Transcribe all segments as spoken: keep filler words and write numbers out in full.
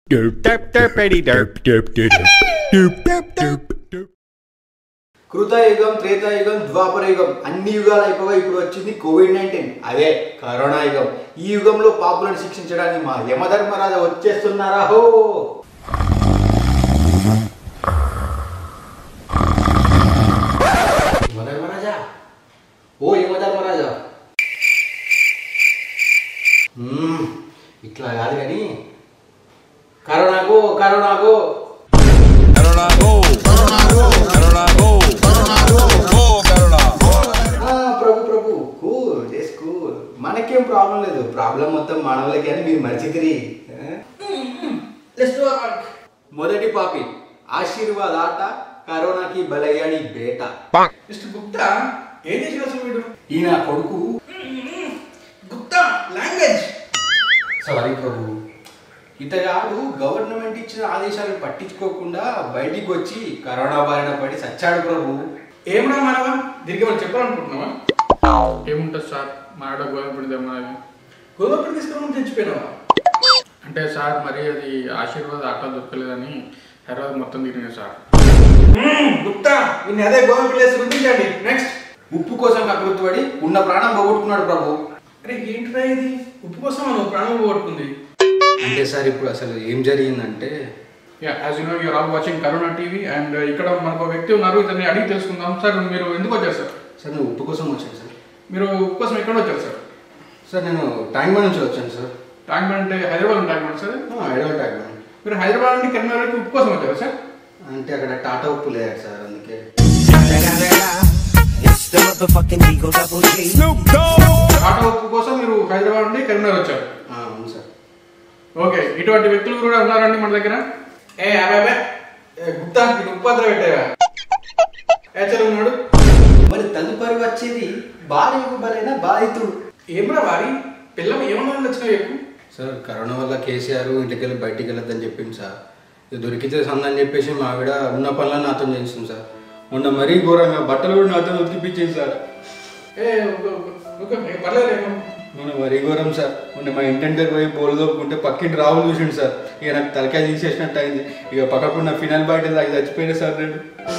కృతయుగం, త్రేతాయుగం, ద్వాపరయుగం అన్ని యుగాలు అయిపోగా ఇప్పుడు వచ్చింది కోవిడ్ నైన్టీన్, అదే కరోనా యుగం. ఈ యుగంలో పాపులను శిక్షించడానికి మా యమధర్మరాజా వచ్చేస్తున్నారా హో. యమధర్మరాజా, ఓ యమధర్మరాజా, ఇట్లా కాదు కానీ corona go corona go corona go corona go corona go ప్రభు ప్రభు కూల్ జస్ట్ కూల్, మనకేం ప్రాబ్లం లేదు. ప్రాబ్లం మొత్తం మానవులకి అని మీరు మర్చితిరి. మొదటి పాపి ఆశీర్వాద ఆట, కరోనాకి బలయ్యాడి బేట. మిస్టర్ గుప్తా ఏం చేసిన అసలు వీడు? ఈయన కొడుకు. గుప్తా లాంగ్వేజ్. సారీ ప్రభు, ఇతగాడు గవర్నమెంట్ ఇచ్చిన ఆదేశాలను పట్టించుకోకుండా బయటికి వచ్చి కరోనా బారిన పడి చచ్చాడు ప్రభు. ఏమన్నా మనవా దీనికి మనం చెప్పాలనుకుంటున్నావా? ఏముంటుంది సార్, మా ఆడ గోధుమ పిండి తెమ్మని గోధుమ పిండి తీసుకుని తెచ్చిపోయినావా? అంటే సార్ మరి అది ఆశీర్వాద ఆటలు దొరకలేదని హైదరాబాద్ మొత్తం తిరిగినాయి సార్. గుప్తా నిన్ను అదే గోధుమ పిండి వేసి గుర్తించండి. నెక్స్ట్. ఉప్పు కోసం కకృతిపడి ఉన్న ప్రాణం పోగొట్టుకున్నాడు ప్రభు. అరే ఏంట్రా ఇది, ఉప్పు కోసం మనం ప్రాణం పోగొట్టుకుంది అంటే సార్ ఇప్పుడు అసలు ఏం జరిగిందంటే, yeah as you know you are all watching corona TV and ఇక్కడ మనకు వ్యక్తి ఉన్నారు, ఇతన్ని అడిగి తెలుసుకుందాం. సార్ మీరు ఎందుకు వచ్చారు సార్? సార్ నేను ఉప్పు కోసం వచ్చాను సార్. మీరు ఉప్పు కోసం ఎక్కడ వచ్చారు సార్? సార్ నేను ట్యాంక్ బండ్ నుంచి వచ్చాను సార్. ట్యాంక్ బండ్ అంటే Hyderabad tank bund sir? Hyderabad tank bund. మీరు హైదరాబాద్ నుండి కరీంనగర్ వరకు ఉప్పు కోసం వచ్చారు సార్? అంటే అక్కడ టాటా ఉప్పు లేదు సార్, అందుకే. టాటా ఉప్పు కోసం మీరు హైదరాబాద్ నుండి కరీంనగర్ వచ్చారు? అవును సార్. ఓకే, ఇటువంటి వ్యక్తులు కూడా ఉన్నారండి మన దగ్గర? ఏ అబ్బాయి గుప్తా ఉప్పు పత్ర పెట్టావా? ఏచలు ఉన్నాడు. మరి తదుపరి వచ్చేది బాధితుడు బలైన బాధితుడు. ఏమరా వారి పిల్లలు ఏమన్నా వచ్చినా చెప్పు. సార్ కరోనా వల్ల కేసీఆర్ ఇంటికి వెళ్ళి బయటికి వెళ్ళొద్దని చెప్పింది సార్. ఇది దొరికితే సందని చెప్పేసి మా ఆవిడ ఉన్న పనులను నాతో చేస్తుంది సార్. మొన్న మరీ ఘోరంగా బట్టలు కూడా నాతో ఉతికిపించింది సార్. ఏ పర్లేదు, మొన్న మరీ ఘోరం సార్. మొన్న మా ఇంటి పోయి బోలు దొప్పుకుంటే పక్కింటి రావులు చూసిండు సార్. ఇక నాకు తలకాయ తీసేసినట్టు అయింది. ఇక పక్కకున్న ఫినాల్ బయట అది చచ్చిపోయింది సార్. నేను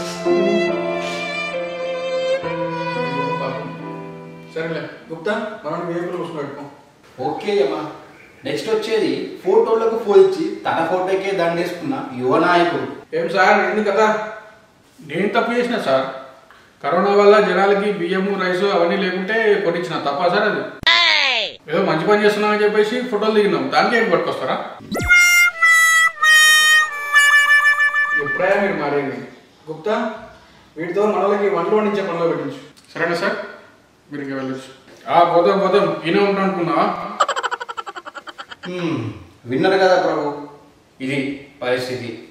సరేలే గుప్తా మనం వేపులు కూర్చోబెట్టుకో. ఓకే అమ్మా. నెక్స్ట్ వచ్చేది ఫోటోలకు ఫోన్ ఇచ్చి తన ఫోటోకే దండేసుకున్న యువ నాయకుడు. ఏం సార్ ఎందుకు కదా? నేను తప్పు చేసిన సార్. కరోనా వల్ల జనాలకి బియ్యము రైసు అవన్నీ లేకుంటే కొట్టించిన తప్ప సార్ అది? ఏదో మంచి పని చేస్తున్నామని చెప్పేసి ఫోటోలు దిగినాం, దానికి ఏం పట్టుకొస్తారా? ఎప్పుడైనా మీరు మారేది గుప్తా. వీటితో మనలకి వంటలు వండించే పనిలో పెట్టించు. సరేనా సార్, మీరు ఇంకా వెళ్ళచ్చు. పోతాం పోతాం ఈయన ఉంటా అనుకున్నా. విన్నారు కదా ప్రభు, ఇది పరిస్థితి.